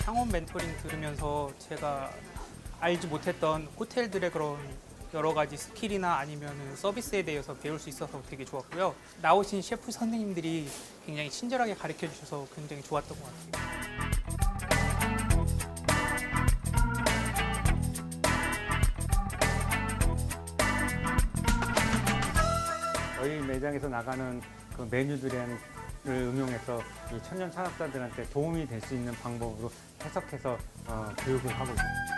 창업 멘토링 들으면서 제가 알지 못했던 호텔들의 그런 여러 가지 스킬이나 아니면 서비스에 대해서 배울 수 있어서 되게 좋았고요. 나오신 셰프 선생님들이 굉장히 친절하게 가르쳐 주셔서 굉장히 좋았던 것 같아요. 저희 매장에서 나가는 그 메뉴들을 응용해서 이 청년 창업자들한테 도움이 될 수 있는 방법으로 해석해서 교육을 하고 있습니다.